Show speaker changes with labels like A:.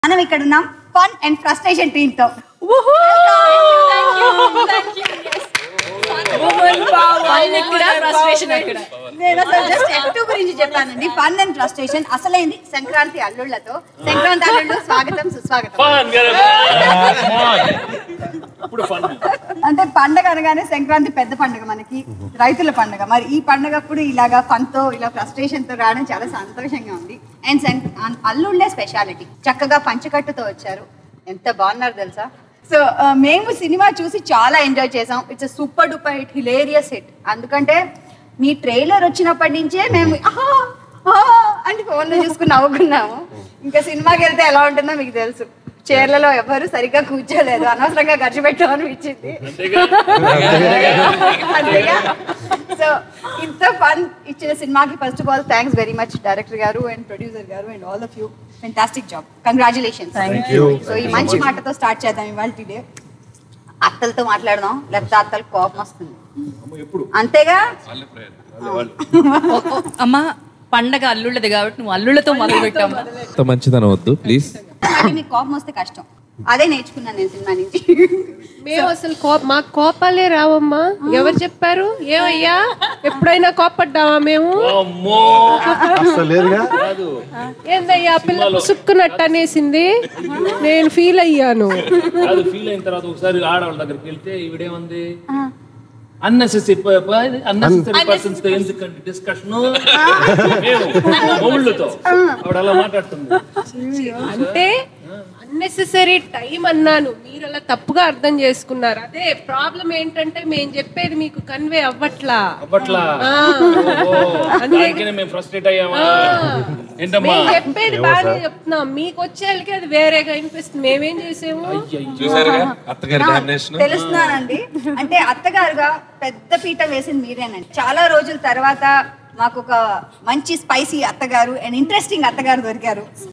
A: మనం ఇక్కడ ఉన్నాం ఫన్ అండ్ ఫ్రస్ట్రేషన్ టీమ్ తో. నేను అసలు జస్ట్ F2 గురించి చెప్పానండి. ఫన్ అండ్ ఫ్రస్ట్రేషన్ అసలైంది సంక్రాంతి అల్లుళ్ళతో. సంక్రాంతి అల్లుళ్ళు స్వాగతం సుస్వాగతం. అంటే పండగ అనగానే సంక్రాంతి పెద్ద పండుగ, మనకి రైతుల పండుగ. మరి ఈ పండుగప్పుడు ఇలాగా ఫన్ తో ఇలా ఫ్రస్ట్రేషన్ తో రావడం చాలా సంతోషంగా ఉంది. అండ్ అల్లుళ్ళే స్పెషాలిటీ, చక్కగా పంచకట్టుతో వచ్చారు. ఎంత బాగున్నారు తెలుసా. సో మేము సినిమా చూసి చాలా ఎంజాయ్ చేసాం. It's super duper hit, hilarious hit. అందుకంటే మీ ట్రైలర్ వచ్చినప్పటి నుంచే మేము అంటే ఫోన్లో చూసుకుని నవ్వుకున్నాము. ఇంకా సినిమాకి వెళ్తే ఎలా ఉంటుందో మీకు తెలుసు. చైర్లలో ఎవరు సరిగ్గా కూర్చోలేదు, అనవసరంగా ఖర్చు పెట్టామనిపించింది. అంతేగా. సో ఇంత ఫన్ ఇచ్చిన సినిమాకి first of all thanks very much director గారు అండ్ ప్రొడ్యూసర్ గారు and all of you. Fantastic job, congratulations. So ఈ మంచి మాటతో స్టార్ట్ చేద్దాం ఇవాళ డే. అత్తలతో మాట్లాడదాం, లేకపోతే అత్తలకు కోపం వస్తుంది. అంతేగా
B: అమ్మా, పండగ అల్లుళ్ళది కాబట్టి నువ్వు అల్లుళ్ళతో మొదలు పెట్టాము.
C: మంచిదన వద్దు ప్లీజ్.
A: మీకు కోపం వస్తే కష్టం, అదే నేర్చుకున్నాను నేను సినిమా నుంచి.
D: మేము అసలు మాకు కోపాలే రావమ్మా. ఎవరు చెప్పారు? ఏమయ్యా ఎప్పుడైనా కోపడ్డావా మేము? ఏందయ్యా పిల్ల సుక్కునట్టు అనేసింది, నేను ఫీల్ అయ్యాను.
E: ఫీల్ అయిన తర్వాత ఒకసారి ఆడవాళ్ళ దగ్గరికి వెళ్తే ఈవిడేమంది, అన్నెసెసరీ పర్సన్స్ తో ఎందుకంటే డిస్కషన్ ఊళ్ళతో ఆవిడ అలా మాట్లాడుతుంది.
D: అంటే అన్నెసెసరీ టైం అన్నాను, మీరు అలా తప్పుగా అర్థం చేసుకున్నారు. అదే ప్రాబ్లం ఏంటంటే మేము చెప్పేది మీకు కన్వే అవ్వట్లా. చెప్పేది బాగా చెప్తున్నాం, మీకు వచ్చేళ్ళకి అది వేరేగా వినిపిస్తుంది. మేమేం చేసాము
A: తెలుస్తున్నానండి. అంటే అత్తగారుగా పెద్ద పీట వేసింది మీరేనండి. చాలా రోజుల తర్వాత మాకు ఒక మంచి స్పైసీ అత్తగారు అండ్ ఇంట్రెస్టింగ్ అత్తగారు దొరికారు.